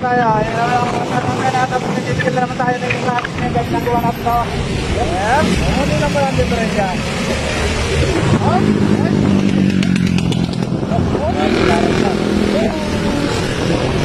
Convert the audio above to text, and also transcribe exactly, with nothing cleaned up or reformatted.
tayo. Ayun naman ang mga natapos na titigil naman tayo ng yung lahat ng gawin na gawa natin to. Ayan. Ano lang pala ang diferensya? Oh? Ayan. Oh, oh.